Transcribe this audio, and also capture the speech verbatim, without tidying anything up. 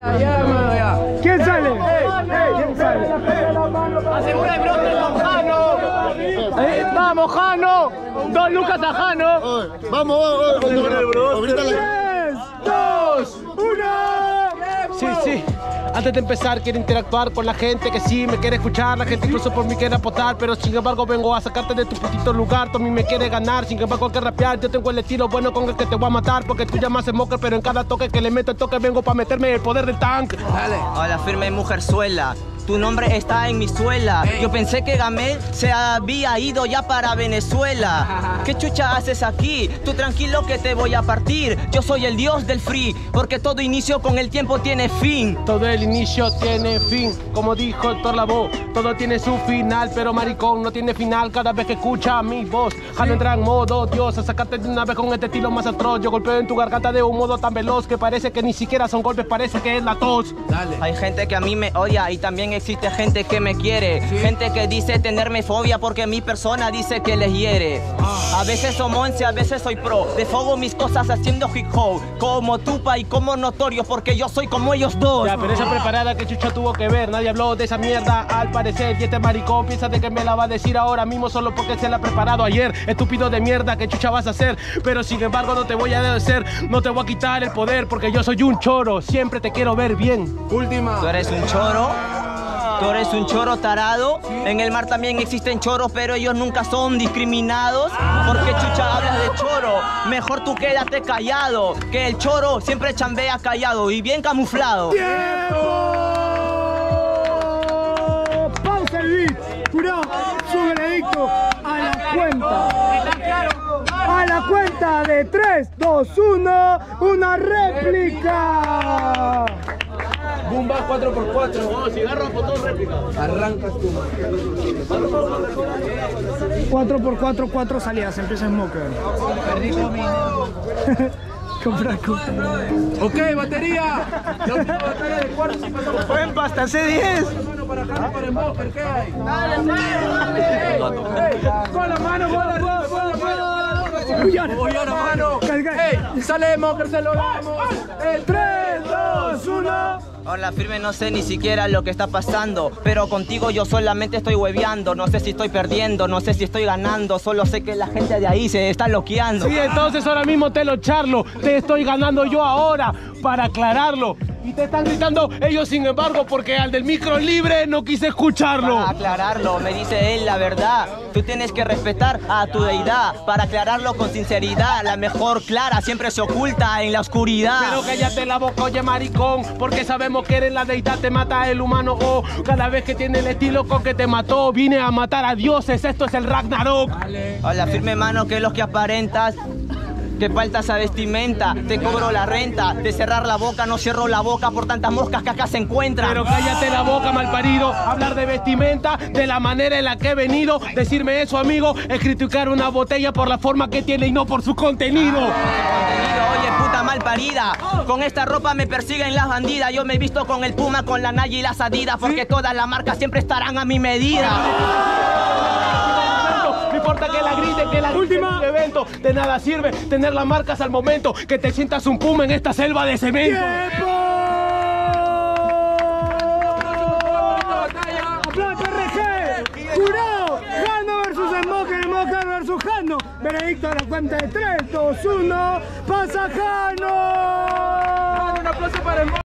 ¿Quién sale? ¿Quién sale? Asegura el bronce con Jano. Eh, vamos, Jano. Dos lucas a Jano. Vamos, vamos, vamos. Tres, dos, uno. Sí, sí. Antes de empezar quiero interactuar con la gente que sí me quiere escuchar, la gente incluso por mí quiere apostar, pero sin embargo vengo a sacarte de tu putito lugar, tú a mí me quieres ganar, sin embargo hay que rapear, yo tengo el estilo bueno con el que te voy a matar, porque tú llamas smoker, pero en cada toque que le meto el toque vengo para meterme el poder del tank. Dale. Hola, firme mujerzuela. Tu nombre está en mi suela. Yo pensé que Gamel se había ido ya para Venezuela. ¿Qué chucha haces aquí? Tú tranquilo que te voy a partir. Yo soy el dios del free, porque todo inicio con el tiempo tiene fin. Todo el inicio tiene fin, como dijo Héctor Lavoe. Todo tiene su final, pero maricón no tiene final cada vez que escucha mi voz. Jano entra en modo Dios a sacarte de una vez con este estilo más atroz. Yo golpeo en tu garganta de un modo tan veloz que parece que ni siquiera son golpes, parece que es la tos. Dale. Hay gente que a mí me odia y también existe gente que me quiere, ¿sí? Gente que dice tenerme fobia porque mi persona dice que les hiere. A veces soy monce, a veces soy pro, desfogo mis cosas haciendo hip hop, como Tupa y como Notorio, porque yo soy como ellos dos. Ya, pero esa preparada que chucha tuvo que ver, nadie habló de esa mierda al parecer, y este maricón piensa de que me la va a decir ahora mismo solo porque se la ha preparado ayer. Estúpido de mierda, que chucha vas a hacer, pero sin embargo no te voy a hacer, no te voy a quitar el poder, porque yo soy un choro, siempre te quiero ver bien. Última. ¿Tú eres un choro? ¿Tú eres un choro tarado? En el mar también existen choros, pero ellos nunca son discriminados. ¿Por qué chucha hablas de choro? Mejor tú quédate callado, que el choro siempre chambea callado y bien camuflado. ¡Tiempo! Pausa el beat. Jurado, su veredicto a la cuenta. A la cuenta de tres, dos, uno, una réplica. Bumba cuatro por cuatro, oh, cigarro, botón, réplica. Arrancas tú. cuatro por cuatro, cuatro salidas, empieza Smoker. Perdí conmigo. Comprar, comprar. Ok, batería. La última batería de cuartos y pasamos. Buen pasta, C diez. Para Jano, para Smoker, ¿qué hay? Dale, dale. Con la mano, con la mano, con la mano. Uyana, mano. Ey, sale Smoker, se lo damos. El tres, dos, uno. Hola, firme, no sé ni siquiera lo que está pasando, pero contigo yo solamente estoy hueveando. No sé si estoy perdiendo, no sé si estoy ganando, solo sé que la gente de ahí se está loqueando. Sí, entonces ahora mismo te lo charlo, te estoy ganando yo ahora, para aclararlo. Y te están gritando ellos, sin embargo, porque al del micro libre no quise escucharlo. Para aclararlo, me dice él la verdad. Tú tienes que respetar a tu deidad, para aclararlo con sinceridad. La mejor clara siempre se oculta en la oscuridad. Pero cállate la boca, oye maricón, porque sabemos que eres la deidad, te mata el humano. Oh, cada vez que tiene el estilo con que te mató, vine a matar a dioses, esto es el Ragnarok. Vale. Hola, firme mano, que los que aparentas. Que falta esa vestimenta, te cobro la renta. De cerrar la boca no cierro la boca por tantas moscas que acá se encuentran. Pero cállate la boca, malparido. Hablar de vestimenta, de la manera en la que he venido. Decirme eso, amigo, es criticar una botella por la forma que tiene y no por su contenido. Ah, oye, puta malparida, con esta ropa me persiguen las bandidas. Yo me he visto con el Puma, con la Nike y las Adidas, porque ¿sí? Todas las marcas siempre estarán a mi medida. No importa que la griten, que la griten en un evento. De nada sirve tener las marcas al momento que te sientas un puma en esta selva de cemento. ¡Tiempo! ¡Aplauso R G! ¡Jurado! ¡Jano versus Smoker! ¡Smoker versus Jano! Veredicto a la cuenta de tres, dos, uno. ¡Pasa Jano! Un aplauso para el